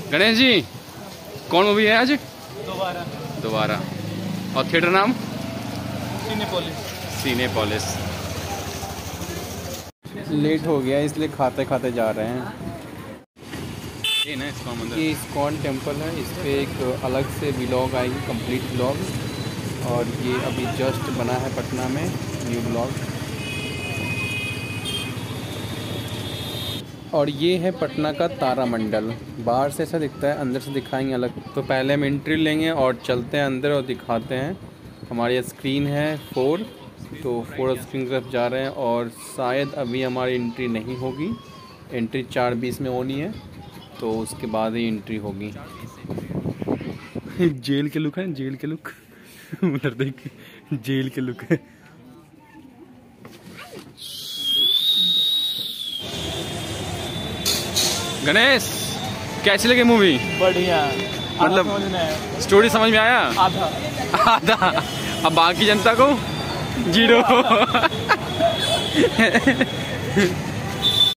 गणेश जी, कौन मूवी है आज? दोबारा। और थिएटर नाम? सिनेपोलिस। लेट हो गया इसलिए खाते खाते जा रहे हैं। ये ना इस्कॉन मंदिर, ये इस्कॉन टेम्पल है। इस पे एक अलग से व्लॉग आएगी, कंप्लीट व्लॉग। और ये अभी जस्ट बना है पटना में न्यू व्लॉग। और ये है पटना का तारामंडल। बाहर से ऐसा दिखता है, अंदर से दिखाएंगे अलग। तो पहले हम एंट्री लेंगे और चलते हैं अंदर और दिखाते हैं। हमारी स्क्रीन है 4, तो 4 स्क्रीन की तरफ जा रहे हैं। और शायद अभी हमारी एंट्री नहीं होगी, एंट्री 4:20 में होनी है, तो उसके बाद ही एंट्री होगी। जेल के लुक है, जेल के लुक। उधर देख, जेल के लुक है। गणेश, कैसी लगी मूवी? बढ़िया। मतलब स्टोरी समझ में आया? आधा। अब बाकी जनता को 0।